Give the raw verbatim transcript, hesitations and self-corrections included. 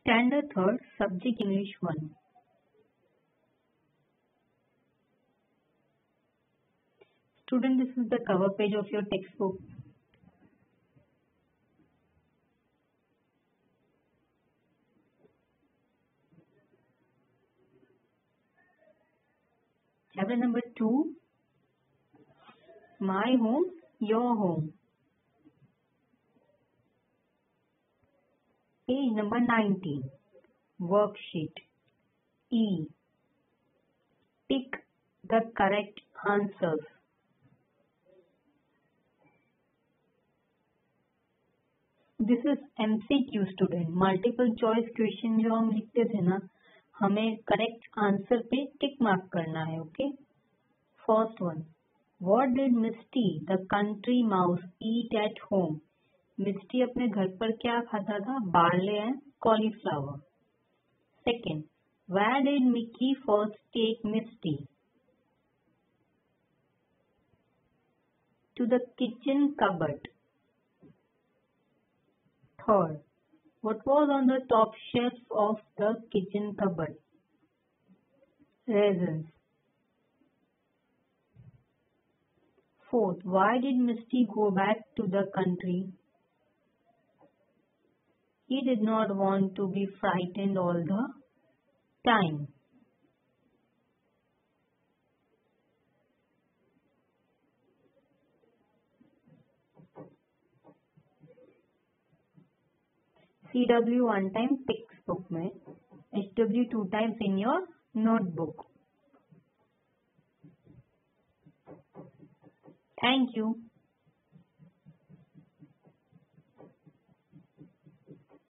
Standard third, Subject English one. Student, this is the cover page of your textbook. Chapter number two, My Home, Your Home. Page number nineteen, Worksheet E. Pick the correct answers. This is M C Q student. Multiple choice question जो हम लिखते थे ना, हमें correct answer पे टिक mark करना है. Okay. First one, what did Misty the country mouse eat at home? Misty अपने घर पर क्या खाता था? Barley and cauliflower. Second, where did Mickey first take Misty? To the kitchen cupboard. Third, what was on the top shelf of the kitchen cupboard? Raisins. Fourth, why did Misty go back to the country? He did not want to be frightened all the time. C W one time textbook में, H W two times in your notebook. Thank you.